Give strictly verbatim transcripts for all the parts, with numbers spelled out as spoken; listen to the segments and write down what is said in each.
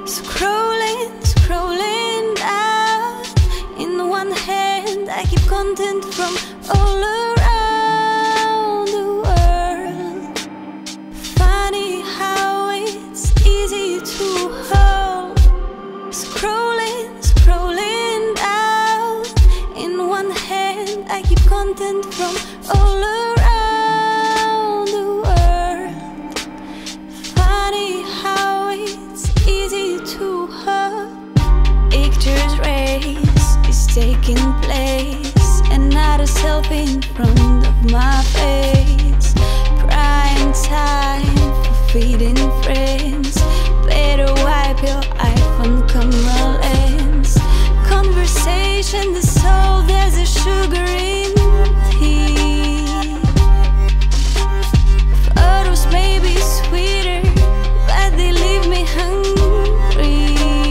Scrolling, scrolling down. In one hand I keep content from all around the world. Funny how it's easy to hold. Scrolling, scrolling down. In one hand I keep content from all around the world. Funny how it's easy to hold. Pictures race is taking place, another selfie in front of my face. Prime time for feeding friends. Better wipe your iPhone camera lens. Conversation dissolved as a sugar in tea. Photos may be sweeter, but they leave me hungry.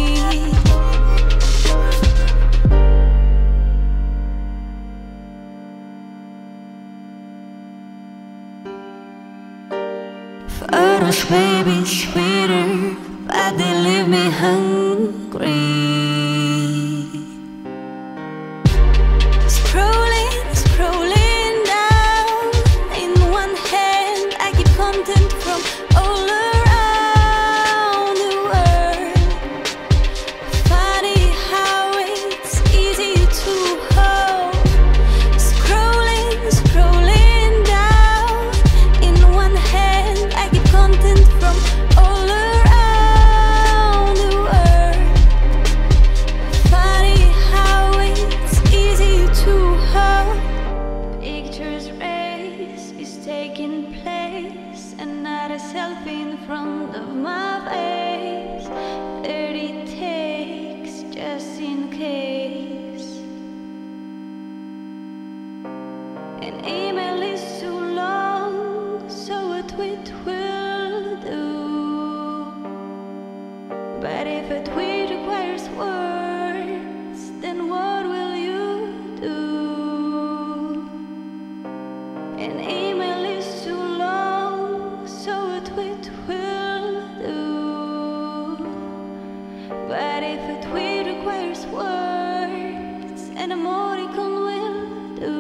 Photos may be sweeter, but they leave me hungry. Scrolling, scrolling down. In one hand I keep content from all around the world. Funny how it's easy to hold. Scrolling, scrolling down. In one hand I keep content from all around the world. Funny how it's easy to hold. Pictures race is taking place, another selfie in front of my face. Thirty takes just in case. An email is too long, so a tweet will do. But if a tweet requires words, then what will you do? An email is too long, so a tweet will do. But if a tweet requires words, an emoticon will do.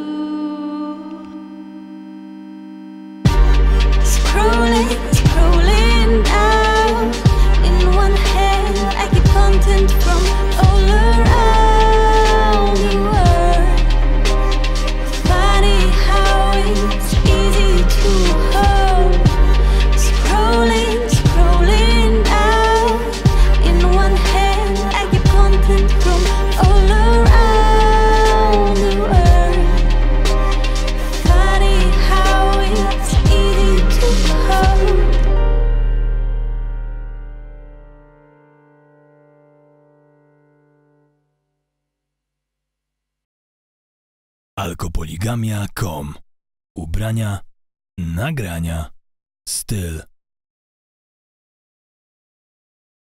Scrolling, scrolling down. In one hand I keep content from all around the world. Funny how it's easy to hold. Scrolling, scrolling down. In one hand I keep content from all around the world. Funny how it's easy to hold. alkopoligamia kropka com. Ubrania, nagrania, styl.